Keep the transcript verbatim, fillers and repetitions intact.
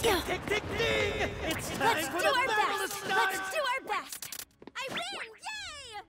Tick, tick, tick, ding! It's time Let's for do the our battle best! to start! Let's do our best!